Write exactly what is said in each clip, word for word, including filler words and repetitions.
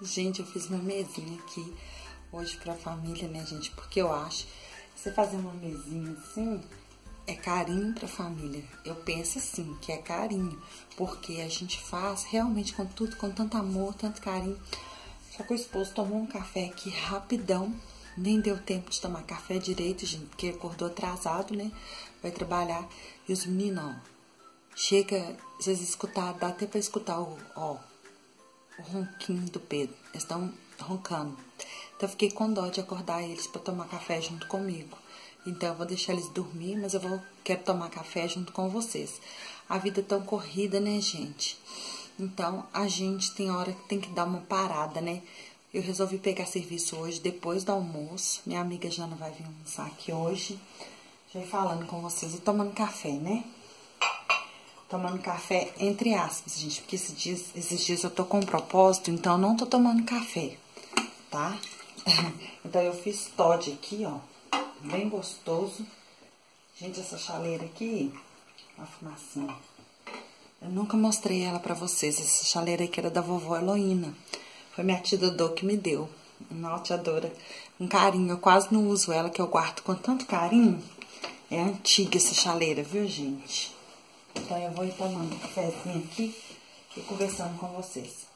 Gente, eu fiz uma mesinha aqui hoje pra família, né, gente? Porque eu acho que você fazer uma mesinha assim é carinho pra família. Eu penso assim, que é carinho. Porque a gente faz realmente com tudo, com tanto amor, tanto carinho. Só que o esposo tomou um café aqui rapidão. Nem deu tempo de tomar café direito, gente, porque acordou atrasado, né? Vai trabalhar. E os meninos, ó, chega, vocês escutaram, dá até pra escutar o, ó, o ronquinho do Pedro. Eles estão roncando. Então eu fiquei com dó de acordar eles pra tomar café junto comigo. Então eu vou deixar eles dormir, mas eu vou quero tomar café junto com vocês. A vida é tão corrida, né, gente? Então a gente tem hora que tem que dar uma parada, né? Eu resolvi pegar serviço hoje, depois do almoço. Minha amiga Jana vai vir almoçar aqui hoje. Já ia falando com vocês e tomando café, né? Tomando café entre aspas, gente. Porque esses dias, esses dias eu tô com um propósito, então eu não tô tomando café, tá? Então eu fiz Toddy aqui, ó. Bem gostoso. Gente, essa chaleira aqui, uma fumacinha. Eu nunca mostrei ela pra vocês. Essa chaleira aqui era da vovó Heloína. Foi minha tia Dodô que me deu. Uma atiadora. Um carinho. Eu quase não uso ela, que eu guardo com tanto carinho. É antiga essa chaleira, viu, gente? Então eu vou ir tomando um cafezinho aqui e conversando com vocês.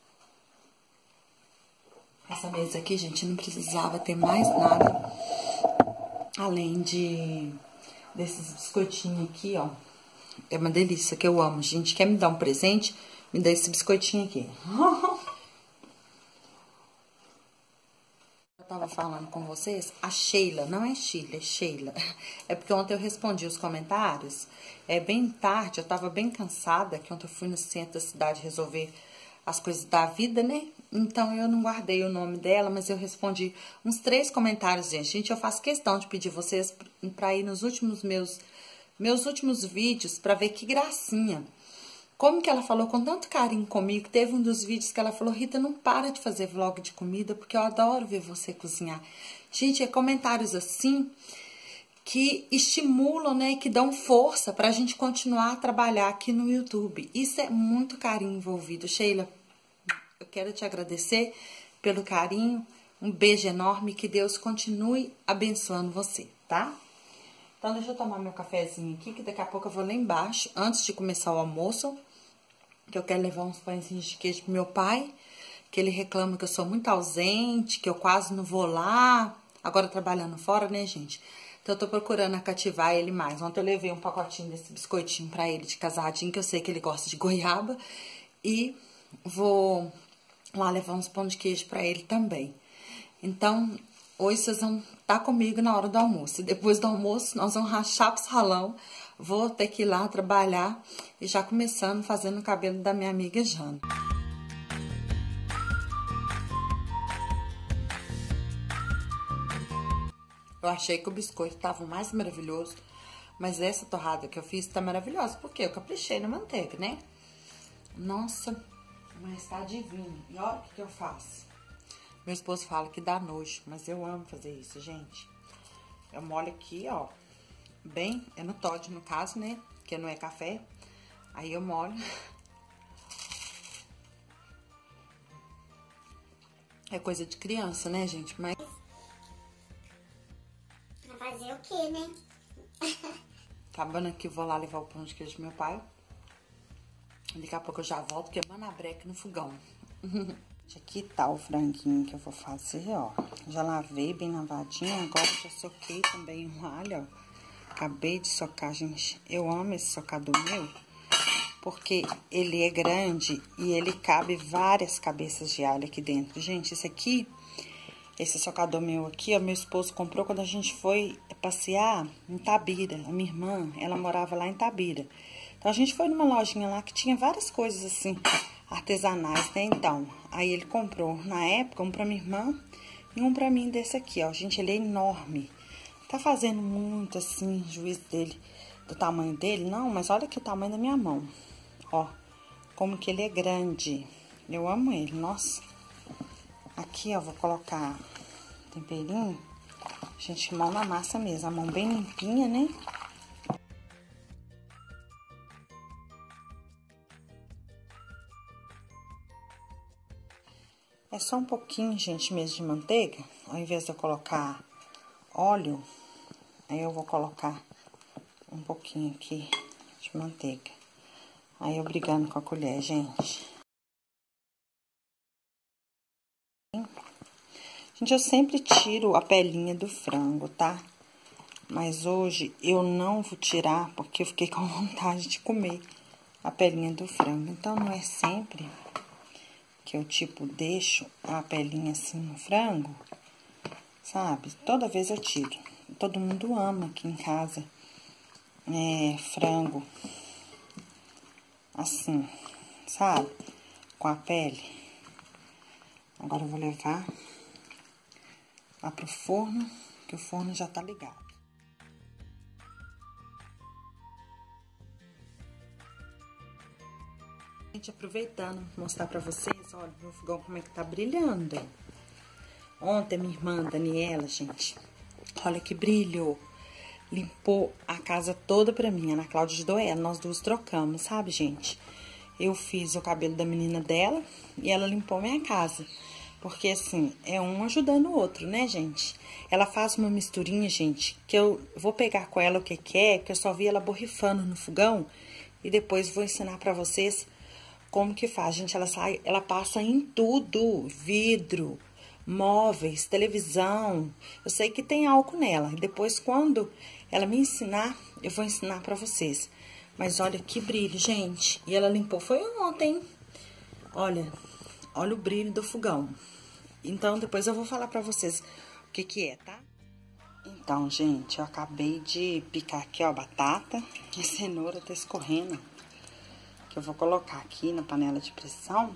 Essa mesa aqui, gente, não precisava ter mais nada. Além de desses biscoitinhos aqui, ó. É uma delícia que eu amo. Gente, quer me dar um presente? Me dá esse biscoitinho aqui. Eu tava falando com vocês, a Sheila, não é Sheila, é Sheila. É porque ontem eu respondi os comentários. É bem tarde, eu tava bem cansada, que ontem eu fui no centro da cidade resolver as coisas da vida, né? Então eu não guardei o nome dela, mas eu respondi uns três comentários, gente. Gente, eu faço questão de pedir vocês pra ir nos últimos meus, meus últimos vídeos pra ver que gracinha. Como que ela falou com tanto carinho comigo. Teve um dos vídeos que ela falou: Rita, não para de fazer vlog de comida, porque eu adoro ver você cozinhar. Gente, é comentários assim que estimulam, né, que dão força pra gente continuar a trabalhar aqui no YouTube. Isso é muito carinho envolvido. Sheila, eu quero te agradecer pelo carinho. Um beijo enorme, que Deus continue abençoando você, tá? Então, deixa eu tomar meu cafezinho aqui, que daqui a pouco eu vou lá embaixo, antes de começar o almoço, que eu quero levar uns pãezinhos de queijo pro meu pai, que ele reclama que eu sou muito ausente, que eu quase não vou lá, agora trabalhando fora, né, gente? Então, eu tô procurando cativar ele mais. Ontem eu levei um pacotinho desse biscoitinho pra ele de casadinho, que eu sei que ele gosta de goiaba, e vou lá levar uns pão de queijo pra ele também. Então, hoje vocês vão estar comigo na hora do almoço. E depois do almoço, nós vamos rachar pro salão. Vou ter que ir lá trabalhar e já começando fazendo o cabelo da minha amiga Jana. Eu achei que o biscoito tava o mais maravilhoso, mas essa torrada que eu fiz tá maravilhosa, porque eu caprichei na manteiga, né? Nossa, mas tá divino. E olha o que que eu faço. Meu esposo fala que dá nojo, mas eu amo fazer isso, gente. Eu molho aqui, ó, bem, é no Toddy, no caso, né? Que não é café. Aí eu molho. É coisa de criança, né, gente? Mas... Vai fazer o quê, né? acabando aqui, vou lá levar o pão de queijo do meu pai. Daqui a pouco eu já volto queimando a breca no fogão. Aqui tá o franguinho que eu vou fazer, ó. Já lavei bem lavadinho, agora já soquei também o alho, ó. Acabei de socar, gente. Eu amo esse socador meu, porque ele é grande e ele cabe várias cabeças de alho aqui dentro. Gente, esse aqui, esse socador meu aqui, ó, meu esposo comprou quando a gente foi passear em Itabira. A minha irmã, ela morava lá em Itabira. Então, a gente foi numa lojinha lá que tinha várias coisas assim, artesanais, né? Então, aí ele comprou, na época, um pra minha irmã e um pra mim desse aqui, ó. Gente, ele é enorme. Tá fazendo muito, assim, juízo dele, do tamanho dele, não, mas olha aqui o tamanho da minha mão. Ó, como que ele é grande. Eu amo ele, nossa. Aqui, ó, vou colocar temperinho. Gente, mão na massa mesmo, a mão bem limpinha, né? É só um pouquinho, gente, mesmo de manteiga. Ao invés de eu colocar óleo, aí eu vou colocar um pouquinho aqui de manteiga. Aí eu brigando com a colher, gente. Gente, eu sempre tiro a pelinha do frango, tá? Mas hoje eu não vou tirar porque eu fiquei com vontade de comer a pelinha do frango. Então, não é sempre que eu, tipo, deixo a pelinha assim no frango, sabe? Toda vez eu tiro. Todo mundo ama aqui em casa é, frango assim, sabe? Com a pele. Agora eu vou levar lá pro forno, que o forno já tá ligado. Gente, aproveitando, mostrar pra vocês, olha, meu fogão como é que tá brilhando. Ontem, minha irmã Daniela, gente, olha que brilho. Limpou a casa toda pra mim, a Ana Cláudia ajudou ela, nós duas trocamos, sabe, gente? Eu fiz o cabelo da menina dela e ela limpou minha casa. Porque, assim, é um ajudando o outro, né, gente? Ela faz uma misturinha, gente, que eu vou pegar com ela o que quer, que eu só vi ela borrifando no fogão. E depois vou ensinar pra vocês como que faz, gente. Ela sai, ela passa em tudo, vidro, móveis, televisão. Eu sei que tem álcool nela. E depois, quando ela me ensinar, eu vou ensinar pra vocês. Mas olha que brilho, gente. E ela limpou, foi ontem. Olha, olha o brilho do fogão. Então, depois eu vou falar pra vocês o que que é, tá? Então, gente, eu acabei de picar aqui, ó, a batata. A cenoura tá escorrendo. Que eu vou colocar aqui na panela de pressão.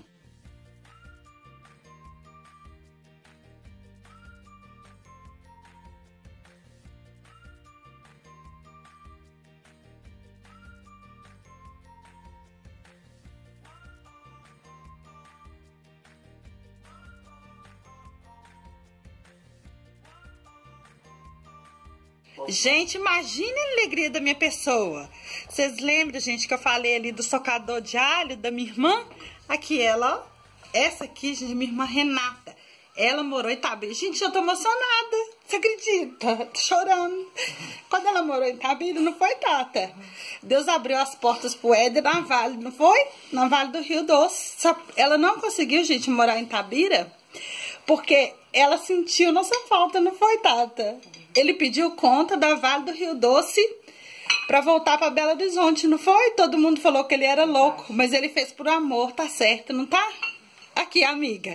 Gente, imagine a alegria da minha pessoa. Vocês lembram, gente, que eu falei ali do socador de alho da minha irmã? Aqui ela, ó. Essa aqui, gente, minha irmã Renata. Ela morou em Itabira. Gente, eu tô emocionada. Você acredita? Tô chorando. Quando ela morou em Itabira, não foi, Tata? Deus abriu as portas pro Éder na Vale, não foi? Na Vale do Rio Doce. Só ela não conseguiu, gente, morar em Itabira porque ela sentiu nossa falta, não foi, Tata? Ele pediu conta da Vale do Rio Doce pra voltar pra Belo Horizonte, não foi? Todo mundo falou que ele era louco, mas ele fez por amor, tá certo, não tá? Aqui, amiga.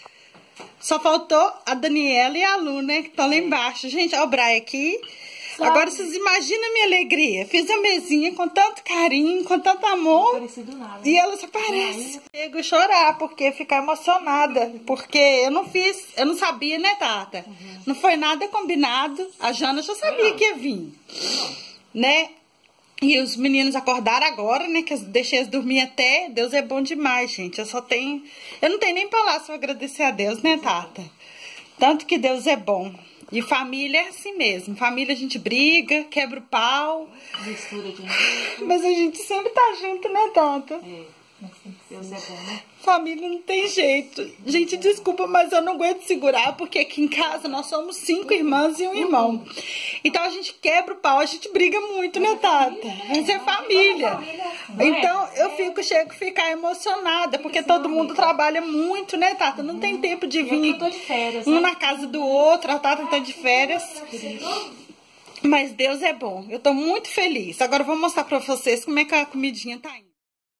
Só faltou a Daniela e a Lu, né, que estão lá embaixo. Gente, olha o Brian aqui. Sabe? Agora vocês imaginam a minha alegria. Fiz a mesinha com tanto carinho, com tanto amor. Não nada, e ela só parece. Chego a chorar, porque ficar emocionada. Porque eu não fiz, eu não sabia, né, Tata? Uhum. Não foi nada combinado. A Jana já sabia que ia vir. Né? E os meninos acordaram agora, né? Que eu deixei eles dormir até. Deus é bom demais, gente. Eu só tenho... Eu não tenho nem palavras para agradecer a Deus, né, Tata? Tanto que Deus é bom. E família é assim mesmo. Família a gente briga, quebra o pau. Mistura de novo. Mas a gente sempre tá junto, né, Tata? É. Deus é bom, né? Família não tem jeito. Gente, desculpa, mas eu não aguento segurar, porque aqui em casa nós somos cinco irmãs e um irmão. Então a gente quebra o pau, a gente briga muito, né, Tata? Mas é família. Então eu fico, chego a ficar emocionada, porque todo mundo trabalha muito, né, Tata? Não tem tempo de vir um na casa do outro, a Tata tá de férias. Mas Deus é bom. Eu tô muito feliz. Agora eu vou mostrar pra vocês como é que a comidinha tá indo.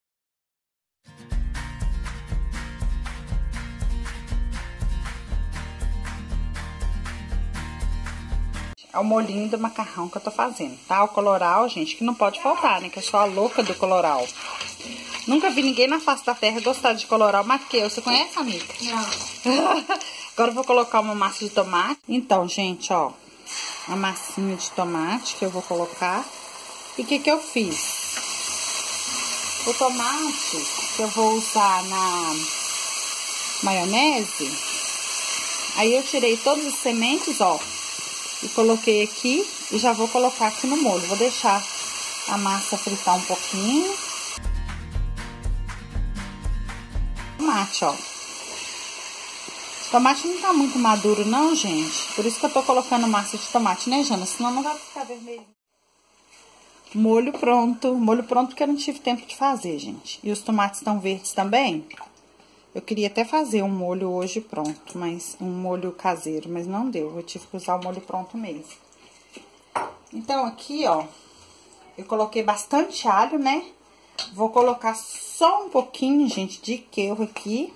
É o molhinho do macarrão que eu tô fazendo, tá? O coloral, gente, que não pode faltar, né? Que eu sou a louca do coloral. Nunca vi ninguém na face da terra gostar de coloral mais que eu. Você conhece, amiga? Não. Agora eu vou colocar uma massa de tomate. Então, gente, ó, a massinha de tomate que eu vou colocar. E o que que eu fiz? O tomate que eu vou usar na maionese, aí eu tirei todas as sementes, ó. E coloquei aqui e já vou colocar aqui no molho. Vou deixar a massa fritar um pouquinho. Tomate, ó. O tomate não tá muito maduro não, gente. Por isso que eu tô colocando massa de tomate, né, Jana? Senão não vai ficar vermelho. Molho pronto. Molho pronto porque eu não tive tempo de fazer, gente. E os tomates estão verdes também. Eu queria até fazer um molho hoje pronto, mas um molho caseiro, mas não deu. Eu tive que usar o molho pronto mesmo. Então, aqui, ó, eu coloquei bastante alho, né? Vou colocar só um pouquinho, gente, de queijo aqui.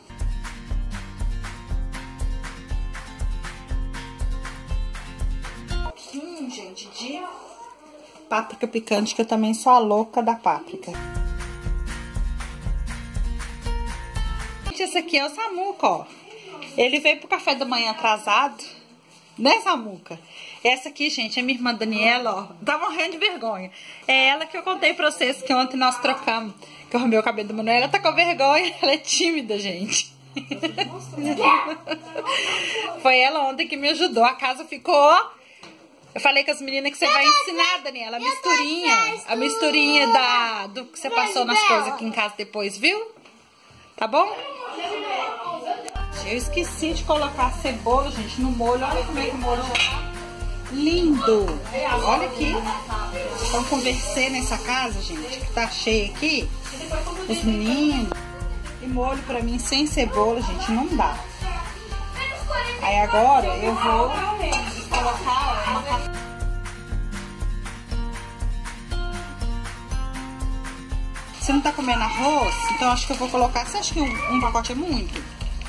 Um pouquinho, gente, de páprica picante, que eu também sou a louca da páprica. Esse aqui é o Samuca, ó. Ele veio pro café da manhã atrasado, né, Samuca? Essa aqui, gente, é minha irmã Daniela, ó. Tá morrendo de vergonha. É ela que eu contei pra vocês que ontem nós trocamos, que eu arrumei o cabelo da Manuela. Ela tá com vergonha, ela é tímida, gente. Foi ela ontem que me ajudou. A casa ficou... Eu falei com as meninas que você vai ensinar, Daniela, a misturinha. A misturinha da, do que você passou nas coisas aqui em casa depois, viu? Tá bom? Eu esqueci de colocar a cebola, gente, no molho. Olha como é que o molho já tá lindo. Olha aqui. Então, conversei nessa casa, gente, que tá cheia aqui. Os meninos. E molho pra mim sem cebola, gente, não dá. Aí agora eu vou colocar ó, uma... Você não tá comendo arroz? Então acho que eu vou colocar... Você acha que um, um pacote é muito?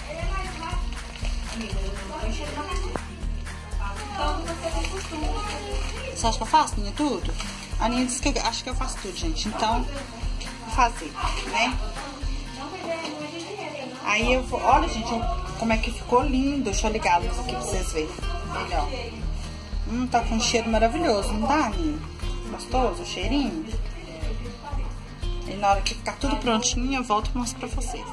Você acha que eu faço, Ninha, tudo? A Ninha disse que eu acho que eu faço tudo, gente. Então, vou fazer, né? Aí eu vou... Olha, gente, como é que ficou lindo. Deixa eu ligar a luz aqui pra vocês verem. Melhor. Hum, tá com um cheiro maravilhoso, não tá, Ninha? Gostoso o cheirinho? E na hora que ficar tudo prontinho, eu volto e mostro pra vocês.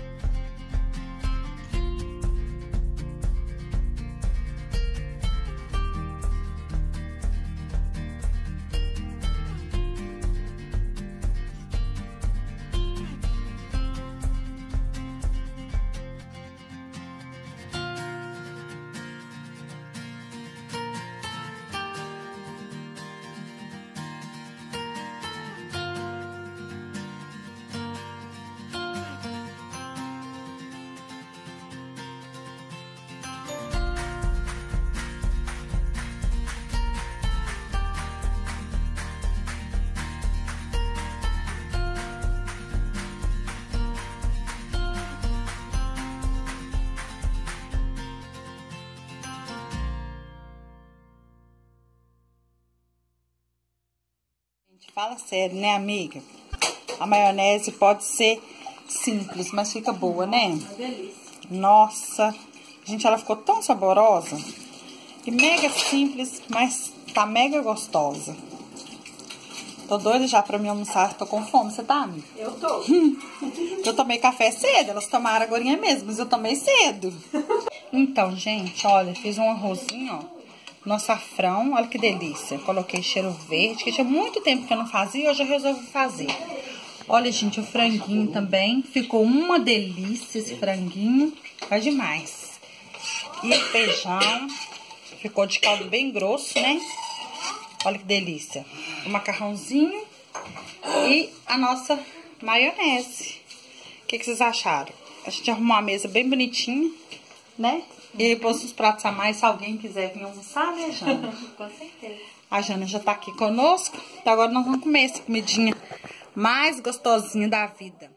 Fala sério, né, amiga? A maionese pode ser simples, mas fica boa, né? Uma delícia. Nossa, gente, ela ficou tão saborosa. E mega simples, mas tá mega gostosa. Tô doida já pra me almoçar, tô com fome. Você tá, amiga? Eu tô. Eu tomei café cedo, elas tomaram agora mesmo, mas eu tomei cedo. Então, gente, olha, fiz um arrozinho, ó. No açafrão, olha que delícia. Coloquei cheiro verde, que tinha muito tempo que eu não fazia e hoje eu resolvi fazer. Olha, gente, o franguinho também. Ficou uma delícia esse franguinho. Tá demais. E o feijão. Ficou de caldo bem grosso, né? Olha que delícia. O macarrãozinho e a nossa maionese. O que, que vocês acharam? A gente arrumou uma mesa bem bonitinha, né? E aí pôs uns pratos a mais, se alguém quiser vir almoçar, né, Jana? Com certeza. A Jana já tá aqui conosco. Então agora nós vamos comer essa comidinha mais gostosinha da vida.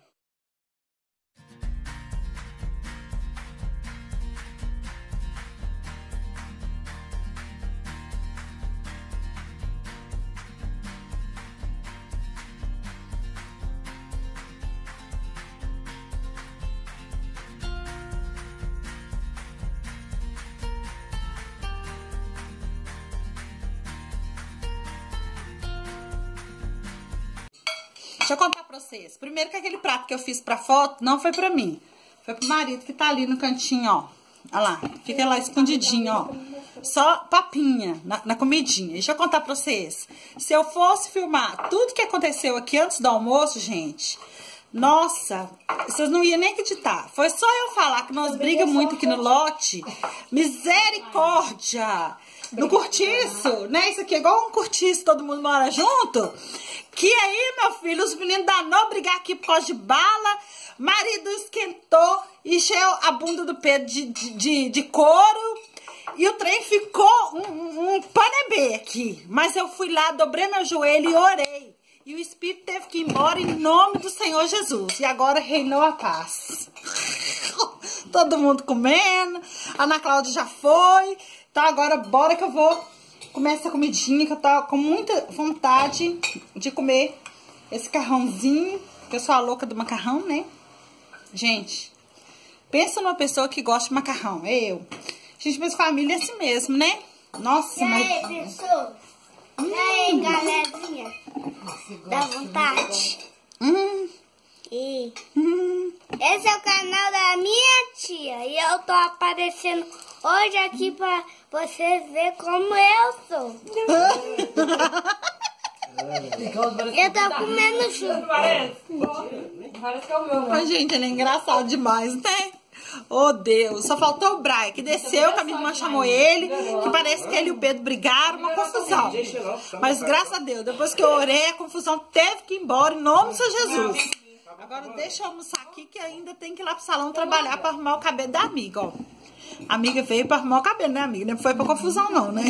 Deixa eu contar pra vocês. Primeiro que aquele prato que eu fiz pra foto não foi pra mim. Foi pro marido que tá ali no cantinho, ó. Olha lá. Fica lá escondidinho, ó. Só papinha na, na comidinha. Deixa eu contar pra vocês. Se eu fosse filmar tudo que aconteceu aqui antes do almoço, gente, Nossa, vocês não iam nem acreditar. Foi só eu falar que nós brigamos muito aqui no lote. Misericórdia! No cortiço, né? Isso aqui é igual um cortiço, todo mundo mora junto. Que aí, meu filho, os meninos danou brigar aqui por causa de bala. Marido esquentou, encheu a bunda do Pedro de, de, de, de couro. E o trem ficou um, um, um panebê aqui. Mas eu fui lá, dobrei meu joelho e orei. E o espírito teve que ir embora em nome do Senhor Jesus. E agora reinou a paz. Todo mundo comendo. A Ana Cláudia já foi. Então agora bora que eu vou comer essa comidinha. Que eu tô com muita vontade de comer esse macarrãozinho. Que eu sou a louca do macarrão, né? Gente, pensa numa pessoa que gosta de macarrão. Eu. Gente, minha família é assim mesmo, né? Nossa, e mas... aí, pessoal? Hum. E aí, galerinha? Dá vontade? Hum. E Hum. esse é o canal da minha tia. E eu tô aparecendo hoje aqui pra vocês verem como eu sou. Eu tô comendo chuva. Parece que é o meu, Ai, gente, ele é engraçado demais, né? Oh, Deus. Só faltou o Brian, que desceu, que a minha irmã chamou ele, que parece que ele e o Pedro brigaram, uma confusão. Mas, graças a Deus, depois que eu orei, a confusão teve que ir embora, em nome de Jesus. Agora, deixa eu almoçar aqui, que ainda tem que ir lá pro salão trabalhar pra arrumar o cabelo da amiga, ó. A amiga veio pra arrumar o cabelo, né, amiga? Não foi pra confusão, não, né?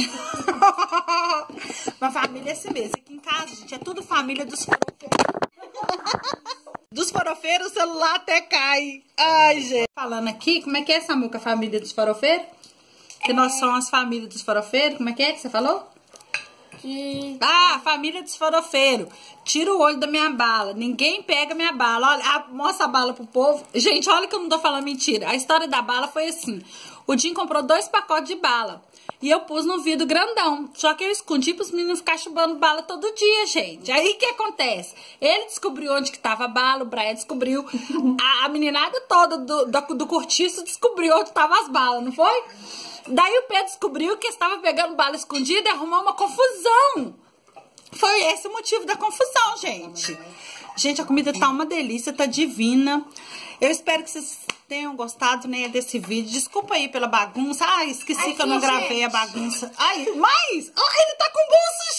Uma família é assim mesmo. Aqui em casa, gente, é tudo família dos forofeiros. Dos forofeiros, o celular até cai. Ai, gente. Falando aqui, como é que é, Samuca, a família dos forofeiros? Que nós somos as famílias dos forofeiros. Como é que é que você falou? Que... Ah, família dos forofeiros. Tira o olho da minha bala. Ninguém pega minha bala. Olha, a, mostra a bala pro povo. Gente, olha que eu não tô falando mentira. A história da bala foi assim. O Jim comprou dois pacotes de bala. E eu pus no vidro grandão. Só que eu escondi pros meninos ficarem chupando bala todo dia, gente. Aí o que acontece? Ele descobriu onde que tava a bala, o Brian descobriu. A, a meninada toda do, do, do cortiço descobriu onde tava as balas, não foi? Daí o Pedro descobriu que estava pegando bala escondida e arrumou uma confusão. Foi esse o motivo da confusão, gente. Gente, a comida tá uma delícia, tá divina. Eu espero que vocês tenham gostado, né, desse vídeo. Desculpa aí pela bagunça. Ai, esqueci Ai, que eu não gente. gravei a bagunça. Ai, mas... Ai, ele tá com o bolso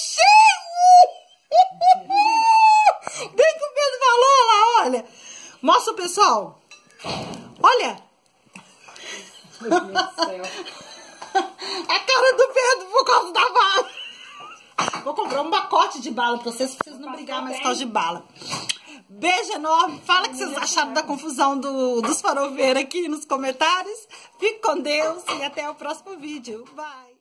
cheio! Bem que o Pedro falou lá, olha. Mostra, pessoal. Olha. Meu Deus do céu. A cara do Pedro por causa da bala. Vou comprar um pacote de bala pra vocês, pra vocês não brigar mais por causa de bala. Beijo enorme. Fala o que vocês acharam da confusão do, dos farofeiros aqui nos comentários. Fique com Deus e até o próximo vídeo. Bye.